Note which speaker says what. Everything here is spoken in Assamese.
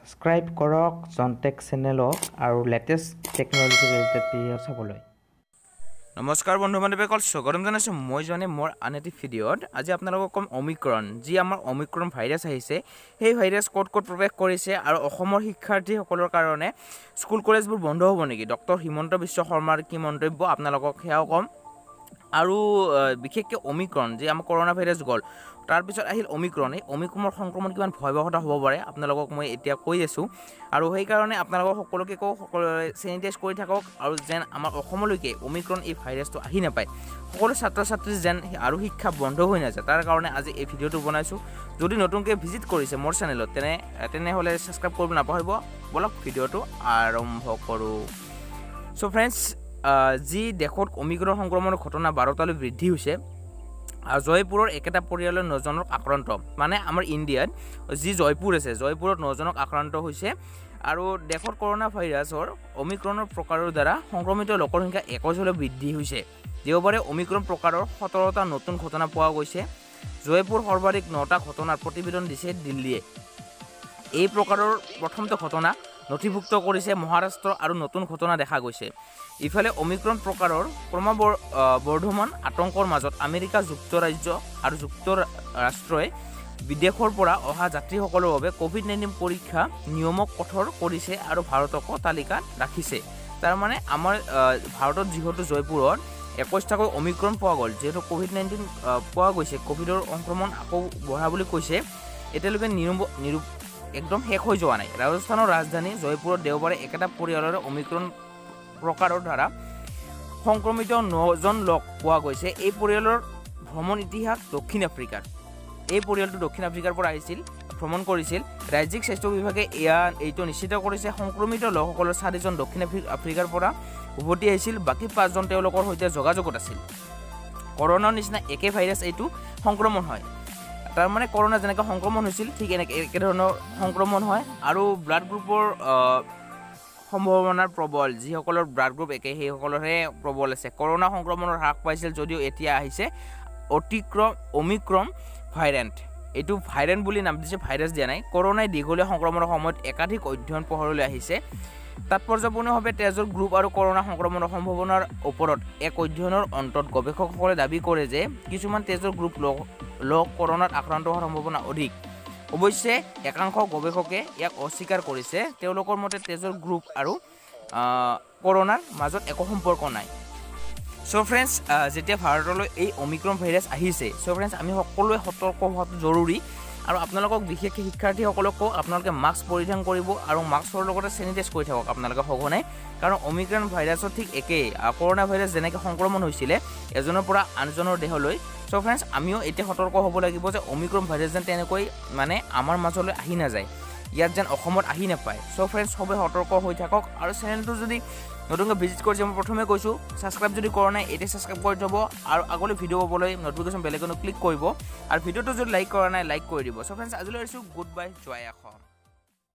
Speaker 1: সাবস্ক্ৰাইব কৰক জনটেক চেনেলক আৰু লেটেষ্ট টেকনলজি ৰিলেটেড ভিডিঅ' চাবলৈ।
Speaker 2: নমস্কাৰ বন্ধু বান্ধৱীসকল, স্বাগতম জনাইছোঁ মই জনে মোৰ আন এটি ভিডিঅ'ত। আজি আপোনালোকক কম অমিক্ৰণ, যি আমাৰ অমিক্ৰণ ভাইৰাছ আহিছে, সেই ভাইৰাছ ক'ত প্ৰৱেশ কৰিছে আৰু অসমৰ শিক্ষাৰ্থীসকলৰ কাৰণে স্কুল কলেজবোৰ বন্ধ হ'ব নেকি, ডক্টৰ হিমন্ত বিশ্ব শৰ্মাৰ কি মন্তব্য আপোনালোকক সেয়াও ক'ম। আৰু বিশেষকৈ অমিক্ৰণ, যি আমাৰ কৰোণা ভাইৰাছ গ'ল, তাৰপিছত আহিল অমিক্ৰণ। এই অমিক্ৰণৰ সংক্ৰমণ কিমান ভয়াৱহতা হ'ব পাৰে আপোনালোকক মই এতিয়া কৈ আছোঁ। আৰু সেইকাৰণে আপোনালোকক সকলোকে কওঁ, সকলোৱে চেনিটাইজ কৰি থাকক আৰু যেন আমাৰ অসমলৈকে অমিক্ৰণ এই ভাইৰাছটো আহি নাপায়, সকলো ছাত্ৰ ছাত্ৰী যেন আৰু শিক্ষা বন্ধ হৈ নাযায়, তাৰ কাৰণে আজি এই ভিডিঅ'টো বনাইছোঁ। যদি নতুনকৈ ভিজিট কৰিছে মোৰ চেনেলত তেনেহ'লে ছাবস্ক্ৰাইব কৰিব নাপাহৰিব। বলক ভিডিঅ'টো আৰম্ভ কৰোঁ। চ' ফ্ৰেণ্ডছ, যি দেশত অমিক্ৰণ সংক্ৰমণৰ ঘটনা 12টালৈ বৃদ্ধি হৈছে, জয়পুৰৰ একেটা পৰিয়ালৰ 9জনক আক্ৰান্ত, মানে আমাৰ ইণ্ডিয়াত যি জয়পুৰ আছে, জয়পুৰত 9জনক আক্ৰান্ত হৈছে। আৰু দেশত কৰোণা ভাইৰাছৰ অমিক্ৰণৰ প্ৰকাৰৰ দ্বাৰা সংক্ৰমিত লোকৰ সংখ্যা 21লৈ বৃদ্ধি হৈছে। দেওবাৰে অমিক্ৰণ প্ৰকাৰৰ 17টা নতুন ঘটনা পোৱা গৈছে। জয়পুৰ সৰ্বাধিক 9টা ঘটনাৰ প্ৰতিবেদন দিছে দিল্লীয়ে। এই প্ৰকাৰৰ প্ৰথমটো ঘটনা নথিভুক্ত কৰিছে মহাৰাষ্ট্ৰ আৰু নতুন ঘটনা দেখা গৈছে। ইফালে অমিক্ৰণ প্ৰকাৰৰ ক্ৰমবৰ্ধমান আতংকৰ মাজত আমেৰিকা যুক্তৰাজ্য আৰু যুক্তৰাষ্ট্ৰই বিদেশৰ পৰা অহা যাত্ৰীসকলৰ বাবে COVID-19 পৰীক্ষা নিয়মক কঠোৰ কৰিছে আৰু ভাৰতকো তালিকাত ৰাখিছে। তাৰমানে আমাৰ ভাৰতত যিহেতু জয়পুৰত 21টাকৈ অমিক্ৰণ পোৱা গ'ল, যিহেতু COVID-19 পোৱা গৈছে, ক'ভিডৰ সংক্ৰমণ আকৌ বঢ়া বুলি কৈছে, এতিয়ালৈকে একদম শেষ হৈ যোৱা নাই। ৰাজস্থানৰ ৰাজধানী জয়পুৰত দেওবাৰে একেটা পৰিয়ালৰে অমিক্ৰণ প্ৰকাৰৰ দ্বাৰা সংক্ৰমিত 9জন লোক পোৱা গৈছে। এই পৰিয়ালৰ ভ্ৰমণ ইতিহাস দক্ষিণ আফ্ৰিকাৰ। এই পৰিয়ালটো দক্ষিণ আফ্ৰিকাৰ পৰা ভ্ৰমণ কৰিছিল। ৰাজ্যিক স্বাস্থ্য বিভাগে এইটো নিশ্চিত কৰিছে। সংক্ৰমিত লোকসকলৰ 4জন দক্ষিণ আফ্ৰিকাৰ পৰা উভতি আহিছিল, বাকী 5জন তেওঁলোকৰ সৈতে যোগাযোগত আছিল। কৰোণাৰ নিচিনা একে ভাইৰাছ এইটো সংক্ৰমণ হয়, তাৰমানে কৰোণা যেনেকৈ সংক্ৰমণ হৈছিল ঠিক একেধৰণৰ সংক্ৰমণ হয়। আৰু ব্লাড গ্ৰুপৰ সম্ভাৱনাৰ প্ৰবল, যিসকলৰ ব্লাড গ্ৰুপ একে সেইসকলৰহে প্ৰবল আছে। কৰোণা সংক্ৰমণৰ হ্ৰাস পাইছিল যদিও এতিয়া আহিছে অমিক্ৰণ ভাইৰেণ্ট। এইটো ভাইৰেণ্ট বুলি নাম দিছে, ভাইৰাছ দিয়া নাই। কৰোণাই দীঘলীয়া সংক্ৰমণৰ সময়ত একাধিক অধ্যয়ন পোহৰলৈ আহিছে। তাৎপৰ্যপূৰ্ণভাৱে তেজৰ গ্ৰুপ আৰু কৰোণা সংক্ৰমণৰ সম্ভাৱনাৰ ওপৰত এক অধ্যয়নৰ অন্তত গৱেষকসকলে দাবী কৰে যে কিছুমান তেজৰ গ্ৰুপ লোক কৰোণাত আক্ৰান্ত হোৱাৰ সম্ভাৱনা অধিক। অৱশ্যে একাংশ গৱেষকে ইয়াক অস্বীকাৰ কৰিছে। তেওঁলোকৰ মতে তেজৰ গ্ৰুপ আৰু কৰোণাৰ মাজত একো সম্পৰ্ক নাই। চ' ফ্ৰেণ্ডছ, যেতিয়া ভাৰতলৈ এই অমিক্ৰণ ভাইৰাছ আহিছে, চ' ফ্ৰেণ্ডছ আমি সকলোৱে সতৰ্ক হোৱাটো জৰুৰী। আৰু আপোনালোকক বিশেষকৈ শিক্ষাৰ্থীসকলকো আপোনালোকে মাস্ক পৰিধান কৰিব আৰু মাস্কৰ লগতে চেনিটাইজ কৰি থাকক আপোনালোকে সঘনাই, কাৰণ অমিক্ৰণ ভাইৰাছৰ ঠিক একেই কৰোণা ভাইৰাছ যেনেকৈ সংক্ৰমণ হৈছিলে এজনৰ পৰা আনজনৰ দেহলৈ। চ' ফ্ৰেণ্ডছ, আমিও এতিয়া সতৰ্ক হ'ব লাগিব যে অমিক্ৰণ ভাইৰাছ যেন তেনেকৈ মানে আমাৰ মাজলৈ আহি নাযায়, ইয়াত যেন অসমত আহি নাপায়। চ' ফ্ৰেণ্ডছ, সবে সতৰ্ক হৈ থাকক। আৰু চেনেলটো যদি নতুনকৈ ভিজিট কৰিছে, মই প্ৰথমে কৈছোঁ ছাবস্ক্ৰাইব যদি কৰা নাই এতিয়া ছাবস্ক্ৰাইব কৰি থ'ব, আৰু আগলৈ ভিডিঅ' পাবলৈ নটিফিকেশ্যন বেল আইকনত ক্লিক কৰিব, আৰু ভিডিঅ'টো যদি লাইক কৰা নাই লাইক কৰি দিব। চ' ফ্ৰেণ্ডছ, আজিলৈ আহিছোঁ, গুড বাই, জয় অসম।